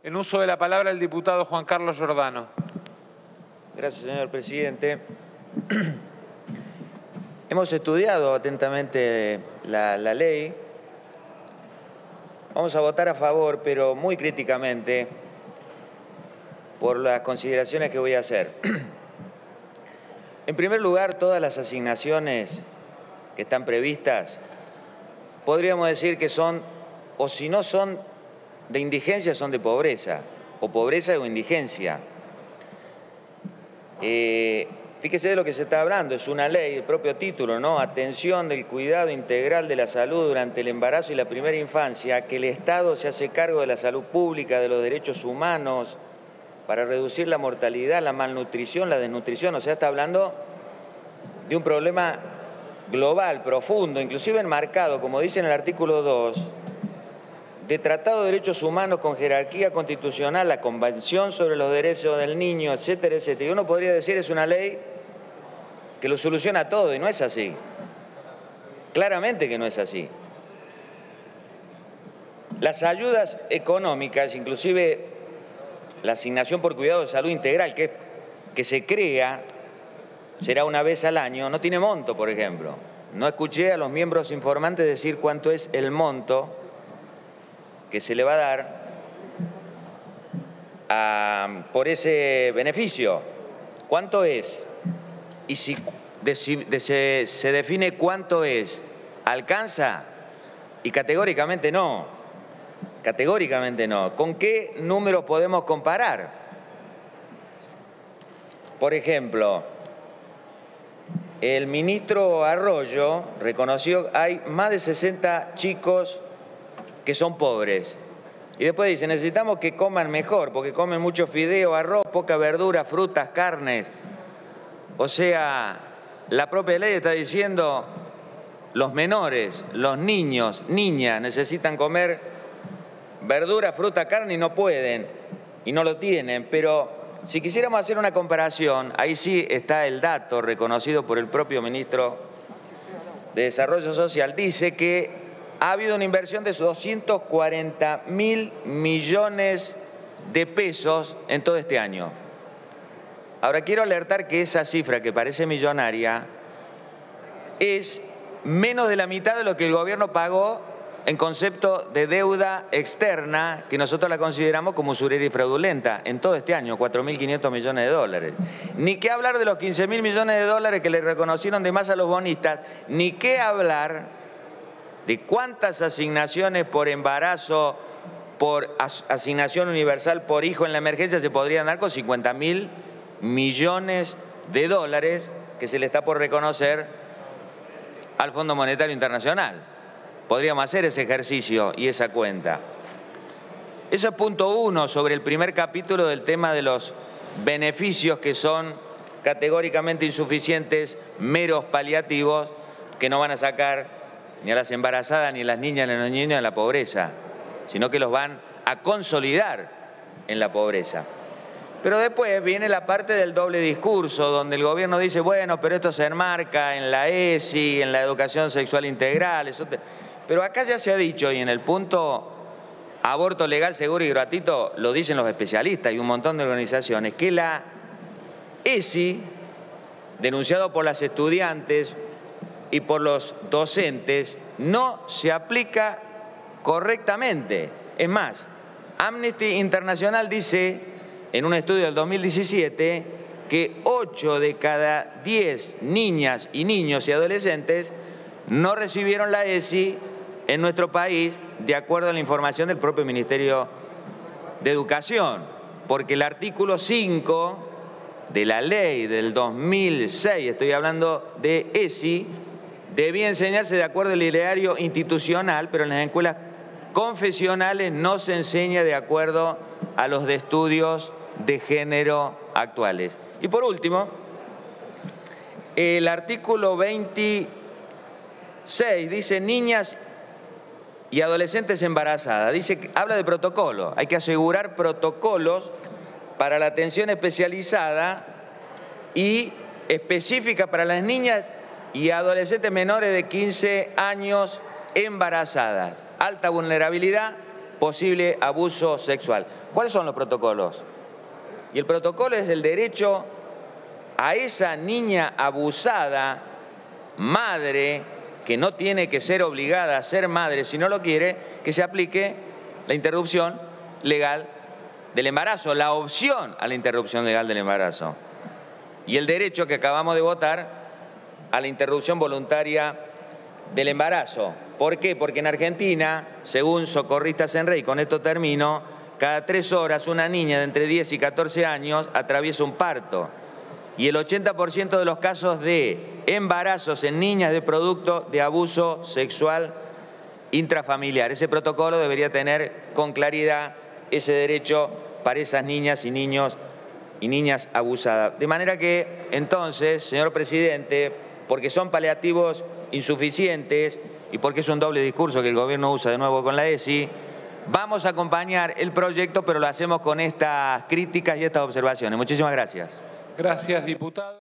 En uso de la palabra el diputado Juan Carlos Giordano. Gracias, señor presidente. Hemos estudiado atentamente la ley. Vamos a votar a favor, pero muy críticamente, por las consideraciones que voy a hacer. En primer lugar, todas las asignaciones que están previstas, podríamos decir que son, o si no son de indigencia, son de pobreza, o pobreza o indigencia. Fíjese de lo que se está hablando, es una ley, el propio título, ¿no? Atención del cuidado integral de la salud durante el embarazo y la primera infancia, que el Estado se hace cargo de la salud pública, de los derechos humanos, para reducir la mortalidad, la malnutrición, la desnutrición. O sea, está hablando de un problema global, profundo, inclusive enmarcado, como dice en el artículo 2, de Tratado de Derechos Humanos con jerarquía constitucional, la Convención sobre los Derechos del Niño, etcétera, etcétera. Y uno podría decir es una ley que lo soluciona todo, y no es así. Claramente que no es así. Las ayudas económicas, inclusive la asignación por cuidado de salud integral, que se crea, será una vez al año, no tiene monto, por ejemplo. No escuché a los miembros informantes decir cuánto es el monto que se le va a dar por ese beneficio. ¿Cuánto es? Y si se define cuánto es, ¿alcanza? Y categóricamente no. Categóricamente no. ¿Con qué números podemos comparar? Por ejemplo, el ministro Arroyo reconoció que hay más de 60 chicos que son pobres. Y después dice, necesitamos que coman mejor, porque comen mucho fideo, arroz, poca verdura, frutas, carnes. O sea, la propia ley está diciendo, los menores, los niños, niñas, necesitan comer verdura, fruta, carne y no pueden, y no lo tienen. Pero si quisiéramos hacer una comparación, ahí sí está el dato reconocido por el propio ministro de Desarrollo Social, dice que ha habido una inversión de 240.000 millones de pesos en todo este año. Ahora quiero alertar que esa cifra, que parece millonaria, es menos de la mitad de lo que el gobierno pagó en concepto de deuda externa, que nosotros la consideramos como usurera y fraudulenta, en todo este año, 4.500 millones de dólares. Ni qué hablar de los 15.000 millones de dólares que le reconocieron de más a los bonistas, ni qué hablar de cuántas asignaciones por embarazo, por asignación universal por hijo en la emergencia se podrían dar con 50.000 millones de dólares que se le está por reconocer al Fondo Monetario Internacional. Podríamos hacer ese ejercicio y esa cuenta. Eso es punto 1 sobre el primer capítulo del tema de los beneficios que son categóricamente insuficientes, meros paliativos, que no van a sacar ni a las embarazadas, ni a las niñas, ni a los niños de la pobreza, sino que los van a consolidar en la pobreza. Pero después viene la parte del doble discurso, donde el gobierno dice, bueno, pero esto se enmarca en la ESI, en la educación sexual integral. Pero acá ya se ha dicho, y en el punto aborto legal, seguro y gratuito, lo dicen los especialistas y un montón de organizaciones, que la ESI, denunciado por las estudiantes y por los docentes, no se aplica correctamente. Es más, Amnesty International dice, en un estudio del 2017, que 8 de cada 10 niñas y niños y adolescentes no recibieron la ESI en nuestro país, de acuerdo a la información del propio Ministerio de Educación, porque el artículo 5 de la ley del 2006, estoy hablando de ESI, debía enseñarse de acuerdo al ideario institucional, pero en las escuelas confesionales no se enseña de acuerdo a los de estudios de género actuales. Y por último, el artículo 26 dice niñas y adolescentes embarazadas. Habla de protocolo. Hay que asegurar protocolos para la atención especializada y específica para las niñas y adolescentes menores de 15 años embarazadas. Alta vulnerabilidad, posible abuso sexual. ¿Cuáles son los protocolos? Y el protocolo es el derecho a esa niña abusada, madre, que no tiene que ser obligada a ser madre si no lo quiere, que se aplique la interrupción legal del embarazo, la opción a la interrupción legal del embarazo. Y el derecho que acabamos de votar a la interrupción voluntaria del embarazo. ¿Por qué? Porque en Argentina, según Socorristas en Red, y con esto termino, cada 3 horas una niña de entre 10 y 14 años atraviesa un parto. Y el 80% de los casos de embarazos en niñas de producto de abuso sexual intrafamiliar. Ese protocolo debería tener con claridad ese derecho para esas niñas y niños y niñas abusadas. De manera que, entonces, señor presidente, porque son paliativos insuficientes y porque es un doble discurso que el gobierno usa de nuevo con la ESI, vamos a acompañar el proyecto, pero lo hacemos con estas críticas y estas observaciones. Muchísimas gracias. Gracias, diputado.